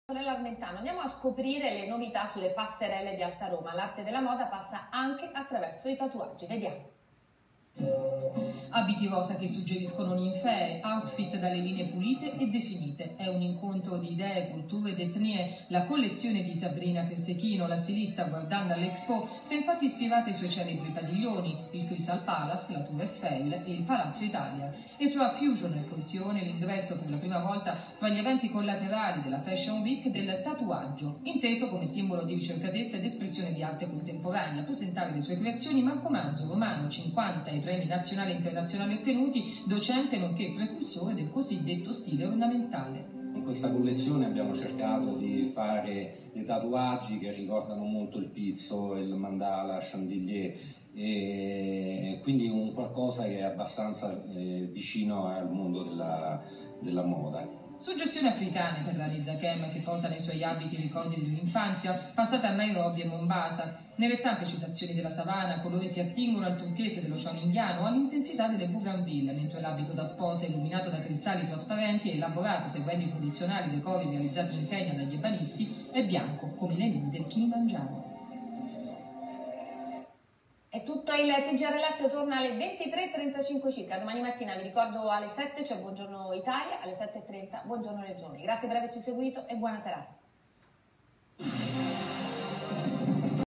Nell'Armentano andiamo a scoprire le novità sulle passerelle di Alta Roma. L'arte della moda passa anche attraverso i tatuaggi. Vediamo. Abiti rosa che suggeriscono ninfee, outfit dalle linee pulite e definite. È un incontro di idee, culture ed etnie. La collezione di Sabrina Persechino, la stilista, guardando all'Expo, si è infatti ispirata ai suoi celebri padiglioni, il Crystal Palace, la Tour Eiffel e il Palazzo Italia. E tra fusion e coesione l'ingresso per la prima volta tra gli eventi collaterali della Fashion Week del tatuaggio, inteso come simbolo di ricercatezza ed espressione di arte contemporanea. A presentare le sue creazioni Marco Manzo, romano, 50 i premi nazionali e internazionali ottenuti, docente nonché precursore del cosiddetto stile ornamentale. In questa collezione abbiamo cercato di fare dei tatuaggi che ricordano molto il pizzo, il mandala, chandelier, e quindi un qualcosa che è abbastanza vicino al mondo della moda. Suggestioni africane per Rani Zakem, che porta nei suoi abiti i ricordi dell'infanzia passata a Nairobi e Mombasa. Nelle stampe citazioni della savana, colori che attingono al turchese dell'Oceano Indiano o all'intensità delle bougainville, mentre l'abito da sposa illuminato da cristalli trasparenti e elaborato seguendo i tradizionali decori realizzati in Kenya dagli ebanisti è bianco come le nevi del Kilimangiaro. È tutto, il TGR Lazio torna alle 23:35 circa. Domani mattina vi ricordo alle 7 c'è Buongiorno Italia, alle 7:30 Buongiorno Regione. Grazie per averci seguito e buona serata.